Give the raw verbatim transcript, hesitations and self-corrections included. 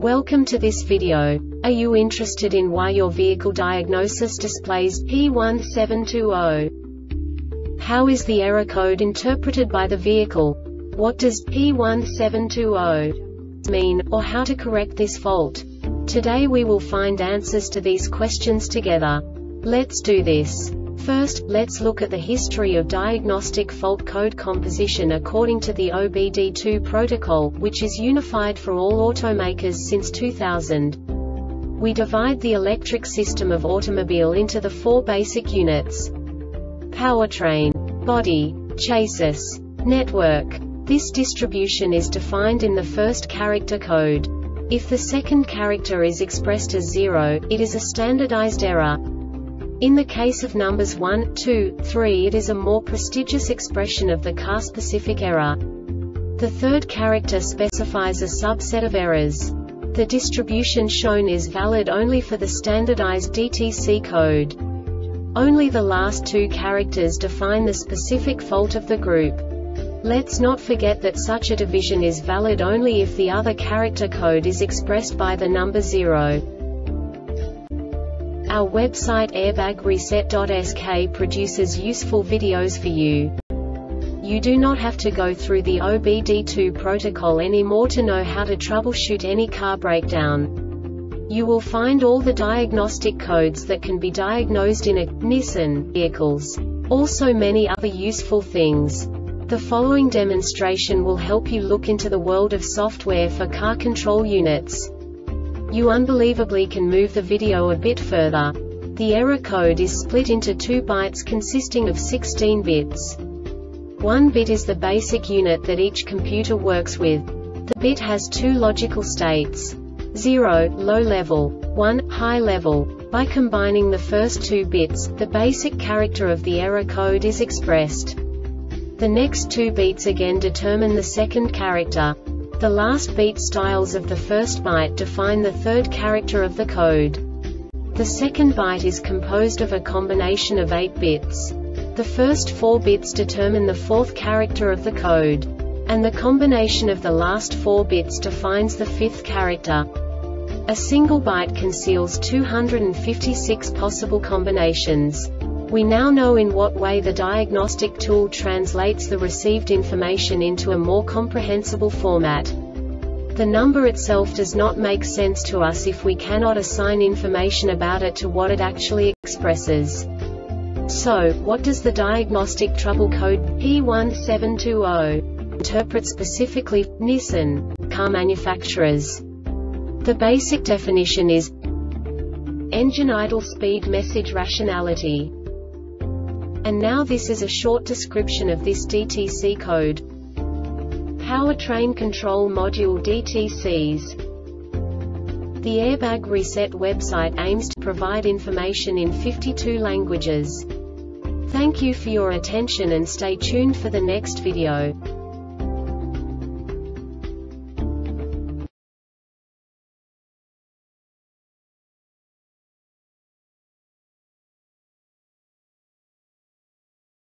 Welcome to this video. Are you interested in why your vehicle diagnosis displays P one seven two zero? How is the error code interpreted by the vehicle? What does P one seven two zero mean, or how to correct this fault? Today we will find answers to these questions together. Let's do this. First, let's look at the history of diagnostic fault code composition according to the O B D two protocol, which is unified for all automakers since two thousand. We divide the electric system of automobile into the four basic units: powertrain, body, chassis, network. This distribution is defined in the first character code. If the second character is expressed as zero, it is a standardized error. In the case of numbers one, two, three, it is a more prestigious expression of the car-specific error. The third character specifies a subset of errors. The distribution shown is valid only for the standardized D T C code. Only the last two characters define the specific fault of the group. Let's not forget that such a division is valid only if the other character code is expressed by the number zero. Our website airbag reset dot S K produces useful videos for you. You do not have to go through the O B D two protocol anymore to know how to troubleshoot any car breakdown. You will find all the diagnostic codes that can be diagnosed in a Nissan vehicles. Also many other useful things. The following demonstration will help you look into the world of software for car control units. You unbelievably can move the video a bit further. The error code is split into two bytes consisting of sixteen bits. One bit is the basic unit that each computer works with. The bit has two logical states: zero, low level, one, high level. By combining the first two bits, the basic character of the error code is expressed. The next two bits again determine the second character. The last beat styles of the first byte define the third character of the code. The second byte is composed of a combination of eight bits. The first four bits determine the fourth character of the code. And the combination of the last four bits defines the fifth character. A single byte conceals two hundred fifty-six possible combinations. We now know in what way the diagnostic tool translates the received information into a more comprehensible format. The number itself does not make sense to us if we cannot assign information about it to what it actually expresses. So, what does the diagnostic trouble code P one seven two zero interpret specifically for Nissan car manufacturers? The basic definition is engine idle speed message rationality. And now this is a short description of this D T C code. Powertrain Control Module D T Cs. The Airbag Reset website aims to provide information in fifty-two languages. Thank you for your attention and stay tuned for the next video.